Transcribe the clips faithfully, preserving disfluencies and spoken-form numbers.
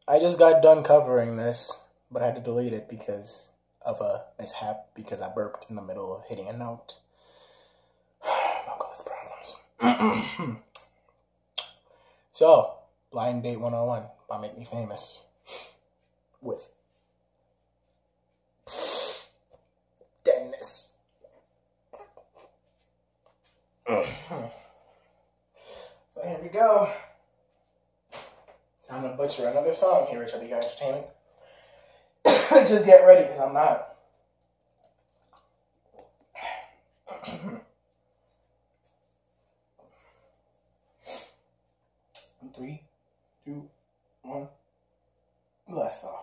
I just got done covering this, but I had to delete it because of a mishap, because I burped in the middle of hitting a note. Vocalist problems. So, Blind Date one oh one by Make Me Famous with Dennis. So here we go. Time to butcher another song here at Chubby Entertainment. Just get ready, because I'm not. Three, two, one, blast off.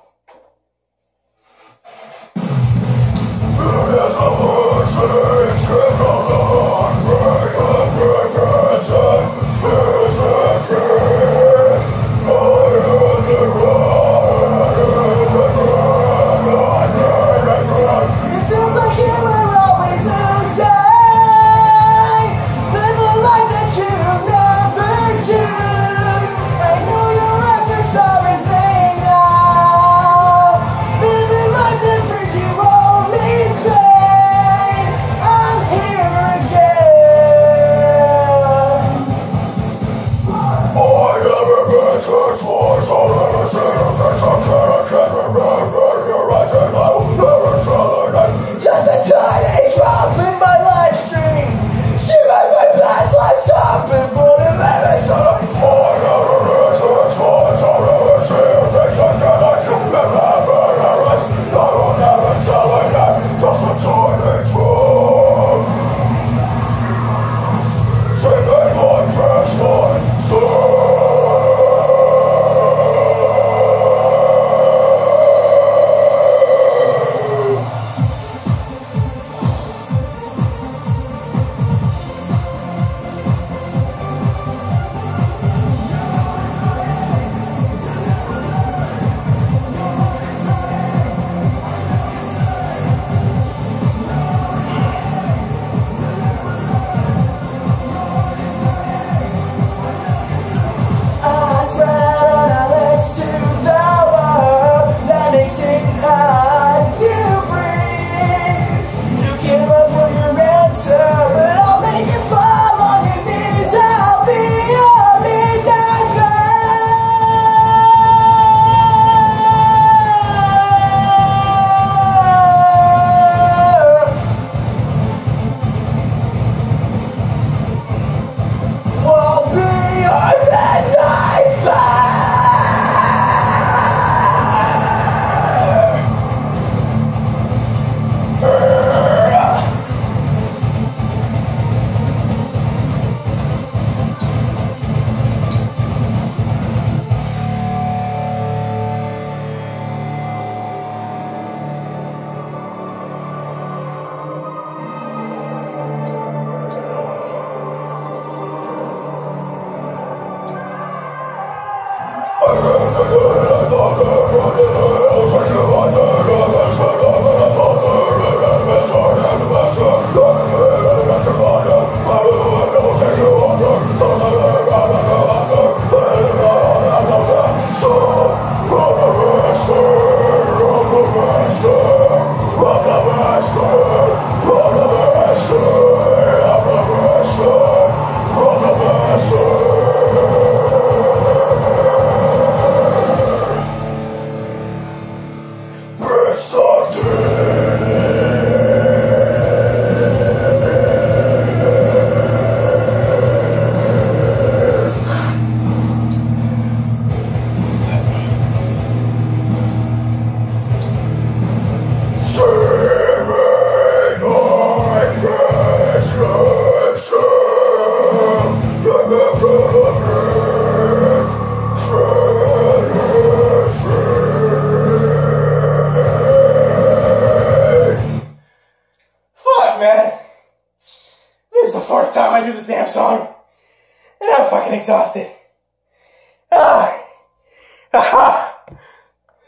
Time I do this damn song, and I'm fucking exhausted. Ah.